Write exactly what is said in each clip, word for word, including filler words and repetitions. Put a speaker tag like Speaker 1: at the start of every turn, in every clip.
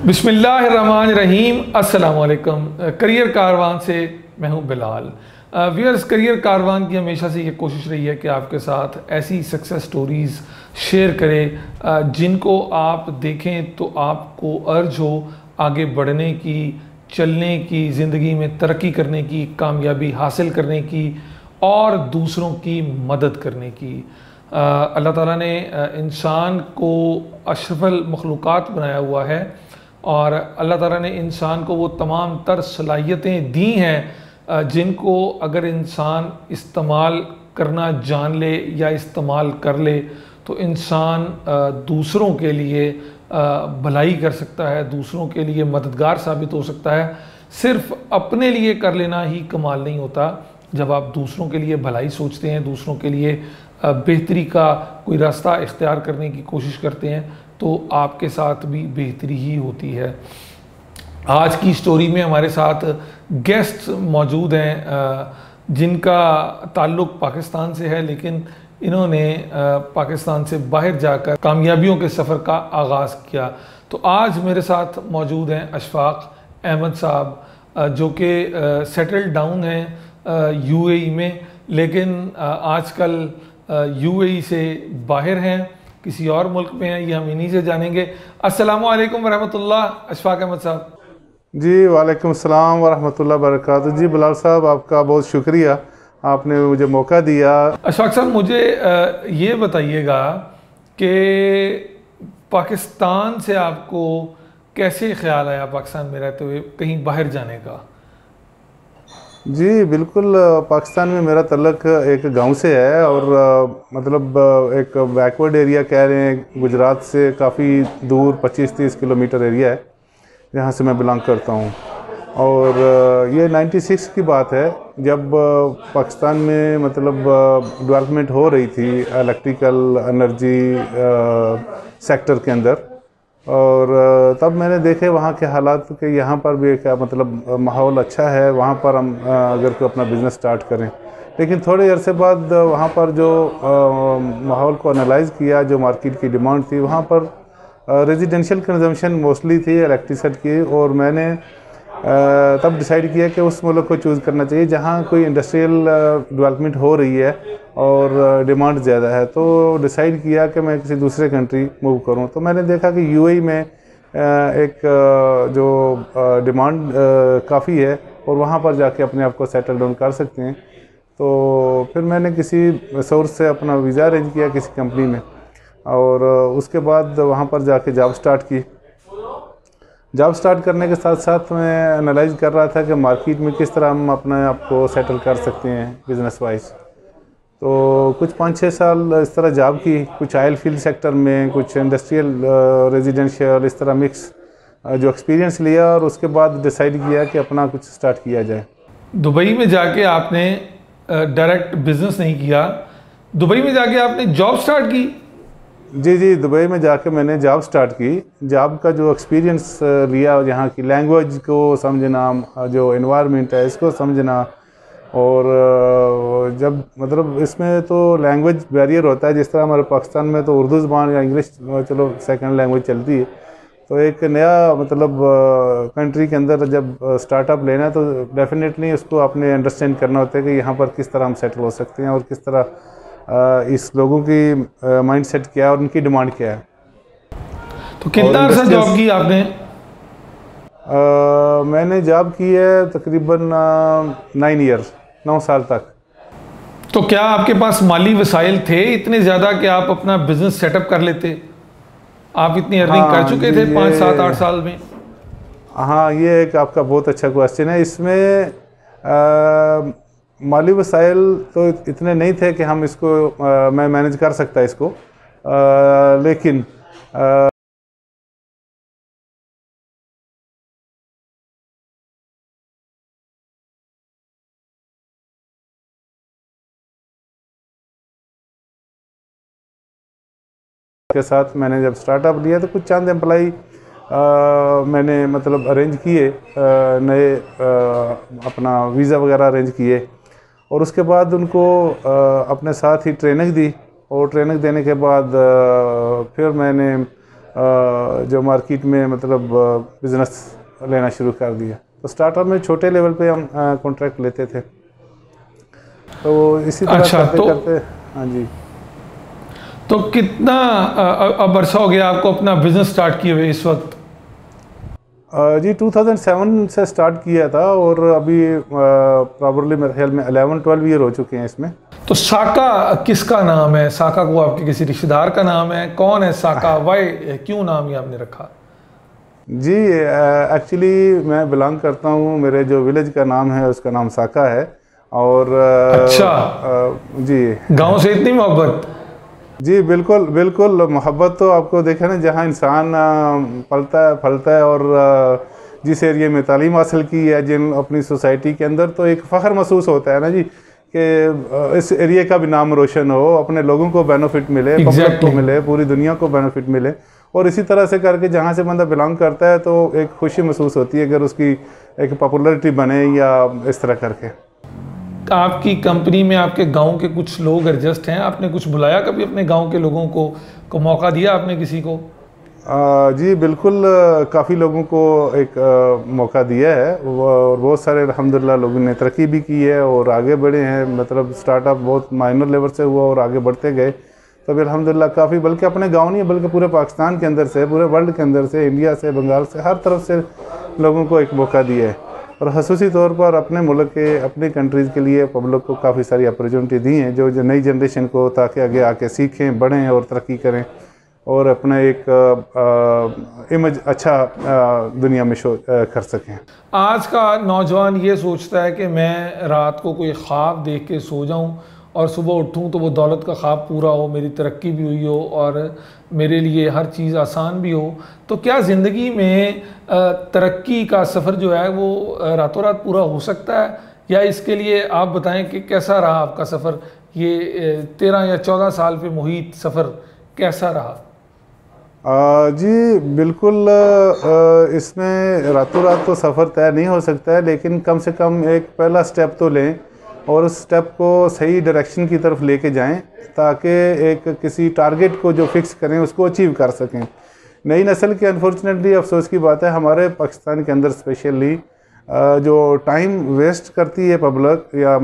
Speaker 1: बिस्मिल्लाहिर्रहमानिर्रहीम। अस्सलाम वालेकुम। करियर कारवान से मैं हूं बिलाल। व्यूअर्स, करियर कारवान की हमेशा से ये कोशिश रही है कि आपके साथ ऐसी सक्सेस स्टोरीज़ शेयर करें जिनको आप देखें तो आपको अर्ज हो आगे बढ़ने की, चलने की, ज़िंदगी में तरक्की करने की, कामयाबी हासिल करने की और दूसरों की मदद करने की। अल्लाह ताला ने इंसान को अशरफुल मखलूक़ात बनाया हुआ है और अल्लाह ताला ने इंसान को वो तमाम तर सलाहियतें दी हैं जिनको अगर इंसान इस्तेमाल करना जान ले या इस्तेमाल कर ले तो इंसान दूसरों के लिए भलाई कर सकता है, दूसरों के लिए मददगार साबित हो सकता है। सिर्फ अपने लिए कर लेना ही कमाल नहीं होता। जब आप दूसरों के लिए भलाई सोचते हैं, दूसरों के लिए बेहतरी का कोई रास्ता इख्तियार करने की कोशिश करते हैं तो आपके साथ भी बेहतरी ही होती है। आज की स्टोरी में हमारे साथ गेस्ट मौजूद हैं जिनका ताल्लुक़ पाकिस्तान से है, लेकिन इन्होंने पाकिस्तान से बाहर जाकर कामयाबियों के सफ़र का आगाज़ किया। तो आज मेरे साथ मौजूद हैं अशफाक अहमद साहब जो कि सेटल डाउन हैं यूएई में, लेकिन आजकल यूएई से बाहर हैं, किसी और मुल्क में हैं। ये हम इन्हीं से जानेंगे। अस्सलामु अलैकुम वरहमतुल्लाह। अशफाक अहमद साहब
Speaker 2: जी, वालेकुम अस्सलाम वरहमतुल्लाह बरकातुहू। जी बिलाल साहब, आपका बहुत शुक्रिया, आपने मुझे मौका दिया।
Speaker 1: अशफाक साहब, मुझे ये बताइएगा कि पाकिस्तान से आपको कैसे ख्याल आया पाकिस्तान में रहते हुए कहीं बाहर जाने का?
Speaker 2: जी बिल्कुल, पाकिस्तान में मेरा तल्लक एक गांव से है और मतलब एक बैकवर्ड एरिया कह रहे हैं, गुजरात से काफ़ी दूर पच्चीस तीस किलोमीटर एरिया है जहाँ से मैं बिलोंग करता हूँ। और ये छियानवे की बात है जब पाकिस्तान में मतलब डेवलपमेंट हो रही थी इलेक्ट्रिकल एनर्जी सेक्टर के अंदर, और तब मैंने देखे वहाँ के हालात कि यहाँ पर भी एक मतलब माहौल अच्छा है, वहाँ पर हम अगर कोई अपना बिज़नेस स्टार्ट करें। लेकिन थोड़े अरसे बाद वहाँ पर जो माहौल को एनालाइज़ किया, जो मार्केट की डिमांड थी, वहाँ पर रेजिडेंशियल कंजम्पशन मोस्टली थी इलेक्ट्रिसिटी की, और मैंने तब डिसाइड किया कि उस मुल्क को चूज़ करना चाहिए जहाँ कोई इंडस्ट्रियल डेवलपमेंट हो रही है और डिमांड ज़्यादा है। तो डिसाइड किया कि मैं किसी दूसरे कंट्री मूव करूं। तो मैंने देखा कि यूएई में एक जो डिमांड काफ़ी है और वहाँ पर जाके अपने आप को सेटल डाउन कर सकते हैं। तो फिर मैंने किसी सोर्स से अपना वीज़ा अरेंज किया किसी कंपनी में, और उसके बाद वहाँ पर जाके जॉब स्टार्ट की। जॉब स्टार्ट करने के साथ साथ मैं एनालाइज कर रहा था कि मार्केट में किस तरह हम अपने आप को सेटल कर सकते हैं बिज़नेस वाइज। तो कुछ पाँच छः साल इस तरह जॉब की, कुछ ऑयल फील्ड सेक्टर में, कुछ इंडस्ट्रियल, रेजिडेंशियल, इस तरह मिक्स जो एक्सपीरियंस लिया, और उसके बाद डिसाइड किया कि अपना कुछ स्टार्ट किया जाए।
Speaker 1: दुबई में जाके आपने डायरेक्ट बिजनेस नहीं किया, दुबई में जाके आपने जॉब स्टार्ट की?
Speaker 2: जी जी, दुबई में जाके मैंने जॉब स्टार्ट की। जॉब का जो एक्सपीरियंस लिया, यहाँ की लैंग्वेज को समझना, जो एनवायरनमेंट है इसको समझना, और जब मतलब इसमें तो लैंग्वेज बैरियर होता है, जिस तरह हमारे पाकिस्तान में तो उर्दू ज़बान या इंग्लिश चलो सेकंड लैंग्वेज चलती है। तो एक नया मतलब कंट्री के अंदर जब स्टार्टअप लेना है तो डेफिनेटली उसको आपने अंडरस्टैंड करना होता है कि यहाँ पर किस तरह हम सेटल हो सकते हैं और किस तरह इस लोगों की माइंडसेट क्या है और उनकी डिमांड क्या है।
Speaker 1: तो कितना अर्सा जॉब की आपने?
Speaker 2: आ, मैंने जॉब की है तकरीबन नाइन ईयर, नौ साल तक।
Speaker 1: तो क्या आपके पास माली वसाइल थे इतने ज़्यादा कि आप अपना बिजनेस सेटअप कर लेते? आप इतनी अर्निंग
Speaker 2: हाँ,
Speaker 1: कर चुके थे पाँच सात आठ साल में?
Speaker 2: हाँ, ये एक आपका बहुत अच्छा क्वेश्चन है। इसमें आ, माली वसाइल तो इतने नहीं थे कि हम इसको आ, मैं मैनेज कर सकता इसको, आ, लेकिन आ, के साथ मैंने जब स्टार्टअप लिया तो कुछ चंद एम्प्लाई मैंने मतलब अरेंज किए, नए अपना वीज़ा वगैरह अरेंज किए, और उसके बाद उनको आ, अपने साथ ही ट्रेनिंग दी, और ट्रेनिंग देने के बाद आ, फिर मैंने जो मार्केट में मतलब बिज़नेस लेना शुरू कर दिया। तो स्टार्टअप में छोटे लेवल पे हम कॉन्ट्रैक्ट लेते थे, तो इसी तरह
Speaker 1: अच्छा,
Speaker 2: करते
Speaker 1: तो,
Speaker 2: करते हाँ जी।
Speaker 1: तो कितना अब अरसा हो गया आपको अपना बिजनेस स्टार्ट किए हुए इस वक्त?
Speaker 2: जी दो हज़ार सात से स्टार्ट किया था और अभी प्रॉबरली मेरे ख्याल में ग्यारह बारह ईयर हो चुके हैं इसमें।
Speaker 1: तो साका किसका नाम है? साका को आपके किसी रिश्तेदार का नाम है? कौन है साका? वाई, क्यों नाम ये आपने रखा?
Speaker 2: जी एक्चुअली मैं बिलोंग करता हूँ, मेरे जो विलेज का नाम है उसका नाम साका है। और
Speaker 1: अच्छा,
Speaker 2: आ, जी
Speaker 1: गांव से इतनी मोहब्बत?
Speaker 2: जी बिल्कुल बिल्कुल, मोहब्बत तो आपको देखे ना, जहाँ इंसान पलता है फलता है और जिस एरिया में तालीम हासिल की है, जिन अपनी सोसाइटी के अंदर, तो एक फ़ख्र महसूस होता है ना जी कि इस एरिया का भी नाम रोशन हो, अपने लोगों को बेनिफिट मिले,
Speaker 1: exactly.
Speaker 2: पब्लिक को मिले, पूरी दुनिया को बेनिफिट मिले। और इसी तरह से करके जहाँ से बंदा बिलोंग करता है तो एक खुशी महसूस होती है अगर उसकी एक पॉपुलरिटी बने या इस तरह करके।
Speaker 1: आपकी कंपनी में आपके गांव के कुछ लोग एडजस्ट हैं? आपने कुछ बुलाया कभी अपने गांव के लोगों को, को मौका दिया आपने किसी को?
Speaker 2: आ, जी बिल्कुल, काफ़ी लोगों को एक आ, मौका दिया है और बहुत सारे अल्हम्दुलिल्लाह लोगों ने तरक्की भी की है और आगे बढ़े हैं। मतलब स्टार्टअप बहुत माइनर लेवल से हुआ और आगे बढ़ते गए, तो अभी अल्हम्दुलिल्लाह काफ़ी, बल्कि अपने गांव नहीं बल्कि पूरे पाकिस्तान के अंदर से, पूरे वर्ल्ड के अंदर से, इंडिया से, बंगाल से, हर तरफ से लोगों को एक मौका दिया है। और ख़ुसूसी तौर पर अपने मुल्क के, अपनी कंट्रीज़ के लिए पब्लिक को काफ़ी सारी अपॉर्चुनिटी दी हैं, जो जो नई जनरेशन को, ताकि आगे आके सीखें, बढ़ें और तरक्की करें और अपना एक इमेज अच्छा आ, दुनिया में शो आ, कर सकें।
Speaker 1: आज का नौजवान ये सोचता है कि मैं रात को कोई ख्वाब देख के सो जाऊं और सुबह उठूं तो वो दौलत का ख्वाब पूरा हो, मेरी तरक्की भी हुई हो और मेरे लिए हर चीज़ आसान भी हो। तो क्या ज़िंदगी में तरक्की का सफ़र जो है वो रातों रात पूरा हो सकता है, या इसके लिए आप बताएं कि कैसा रहा आपका सफ़र? ये तेरह या चौदह साल पे मुहित सफ़र कैसा रहा?
Speaker 2: आ, जी बिल्कुल, आ, इसमें रातों रात तो सफ़र तय नहीं हो सकता है, लेकिन कम से कम एक पहला स्टेप तो लें और उस स्टेप को सही डायरेक्शन की तरफ लेके जाएं, ताकि एक किसी टारगेट को जो फिक्स करें उसको अचीव कर सकें। नई नस्ल की अनफॉर्चुनेटली अफसोस की बात है, हमारे पाकिस्तान के अंदर स्पेशली जो टाइम वेस्ट करती है पब्लिक, या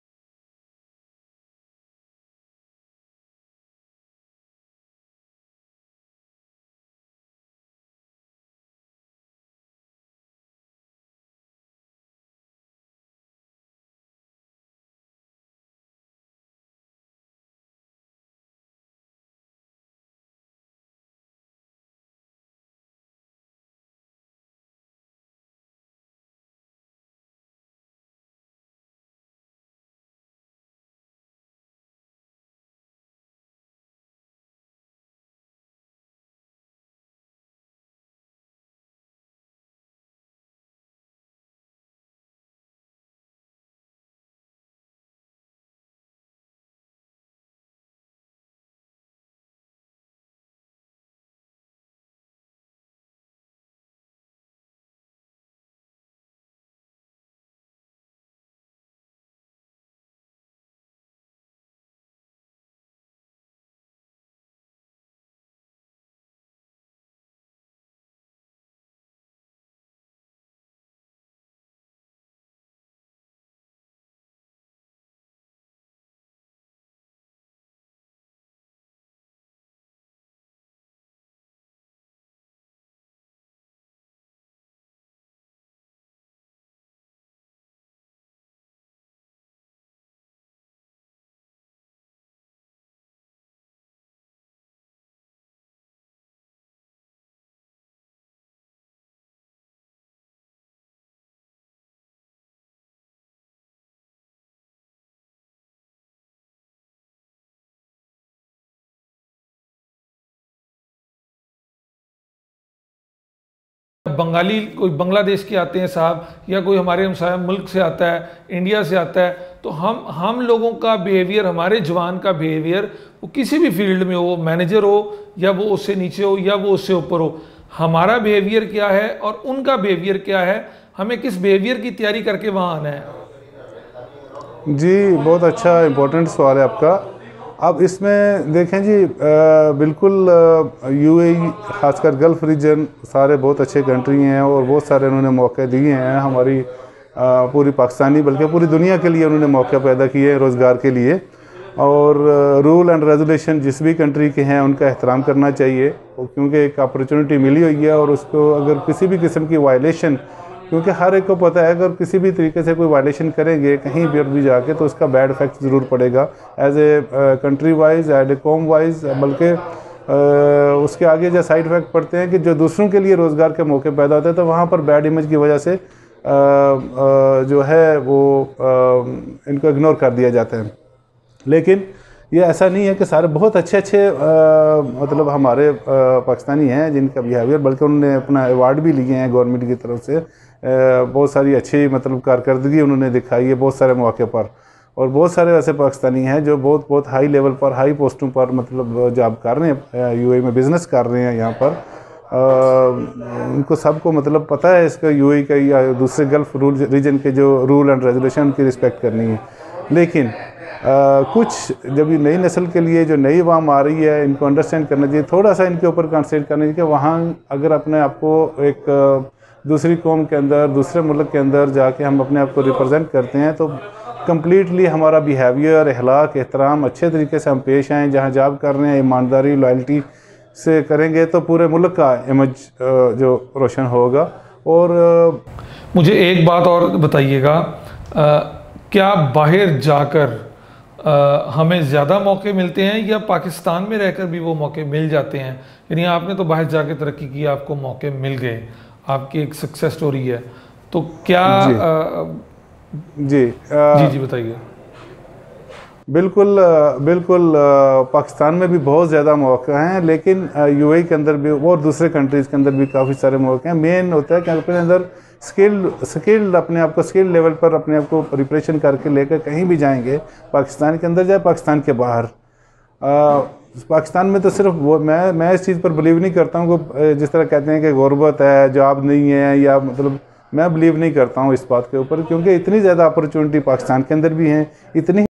Speaker 1: बंगाली कोई बांग्लादेश के आते हैं साहब, या कोई हमारे हमसाया मुल्क से आता है, इंडिया से आता है, तो हम हम लोगों का बिहेवियर, हमारे जवान का बिहेवियर, वो किसी भी फील्ड में हो, मैनेजर हो या वो उससे नीचे हो या वो उससे ऊपर हो, हमारा बिहेवियर क्या है और उनका बिहेवियर क्या है, हमें किस बिहेवियर की तैयारी करके वहाँ आना है?
Speaker 2: जी बहुत अच्छा इम्पोर्टेंट सवाल है आपका। अब इसमें देखें जी, बिल्कुल यूएई खासकर गल्फ़ रीजन सारे बहुत अच्छे कंट्री हैं और बहुत सारे उन्होंने मौके दिए हैं हमारी आ, पूरी पाकिस्तानी बल्कि पूरी दुनिया के लिए उन्होंने मौके पैदा किए हैं रोज़गार के लिए। और रूल एंड रेगुलेशन जिस भी कंट्री के हैं उनका एहतराम करना चाहिए, क्योंकि एक अपॉर्चुनिटी मिली हुई है। और उसको अगर किसी भी किस्म की वायलेशन, क्योंकि हर एक को पता है अगर किसी भी तरीके से कोई वायलेशन करेंगे कहीं पर भी जाके तो उसका बैड इफेक्ट ज़रूर पड़ेगा, as a country wise, as a com wise. बल्कि उसके आगे जो साइड इफ़ेक्ट पड़ते हैं कि जो दूसरों के लिए रोज़गार के मौके पैदा होते हैं, तो वहाँ पर बैड इमेज की वजह से आ, आ, जो है वो आ, इनको इग्नोर कर दिया जाता है। लेकिन ये ऐसा नहीं है कि सारे बहुत अच्छे अच्छे आ, मतलब हमारे आ, पाकिस्तानी हैं जिनका बिहेवियर, बल्कि उन्होंने अपना अवार्ड भी लिए हैं गवर्नमेंट की तरफ से। आ, बहुत सारी अच्छी मतलब कारकर्दगी उन्होंने दिखाई है बहुत सारे मौके पर। और बहुत सारे ऐसे पाकिस्तानी हैं जो बहुत बहुत हाई लेवल पर, हाई पोस्टों पर मतलब जॉब कर रहे हैं, यूएई में बिज़नेस कर रहे हैं यहाँ पर। आ, उनको सबको मतलब पता है इसका यूएई का या दूसरे गल्फ़ रूल रीजन के जो रूल एंड रेगुलेशन की रिस्पेक्ट करनी है। लेकिन आ, कुछ जब ये नई नस्ल के लिए जो नई अवाम आ रही है, इनको अंडरस्टैंड करना चाहिए, थोड़ा सा इनके ऊपर कंसंट्रेट करना चाहिए कि वहाँ अगर अपने आप को एक दूसरी कौम के अंदर, दूसरे मुल्क के अंदर जाके हम अपने आप को रिप्रेजेंट करते हैं तो कम्प्लीटली हमारा बिहेवियर, अखलाक, एहतराम अच्छे तरीके से हम पेश आएँ। जहाँ जॉब कर रहे हैं ईमानदारी, लॉयल्टी से करेंगे तो पूरे मुल्क का इमेज जो रोशन होगा। और
Speaker 1: मुझे एक बात और बताइएगा, क्या बाहर जाकर आ, हमें ज़्यादा मौके मिलते हैं या पाकिस्तान में रहकर भी वो मौके मिल जाते हैं? यानी आपने तो बाहर जाकर तरक्की की, आपको मौके मिल गए, आपकी एक सक्सेस स्टोरी है, तो क्या
Speaker 2: जी
Speaker 1: आ,
Speaker 2: जी आ,
Speaker 1: जी जी बताइए।
Speaker 2: बिल्कुल बिल्कुल पाकिस्तान में भी बहुत ज़्यादा मौके हैं, लेकिन यूएई के अंदर भी और दूसरे कंट्रीज़ के अंदर भी काफ़ी सारे मौके हैं। मेन होता है कि अपने अंदर स्किल्ड स्किल्ड अपने आप को स्किल लेवल पर अपने आप को प्रिपरेशन करके लेकर कहीं भी जाएंगे, पाकिस्तान के अंदर जाए पाकिस्तान के बाहर। आ, पाकिस्तान में तो सिर्फ वो, मैं मैं इस चीज़ पर बिलीव नहीं करता हूँ कि जिस तरह कहते हैं कि गुर्बत है, जॉब नहीं है, या मतलब मैं बिलीव नहीं करता हूँ इस बात के ऊपर, क्योंकि इतनी ज़्यादा अपॉर्चुनिटी पाकिस्तान के अंदर भी हैं, इतनी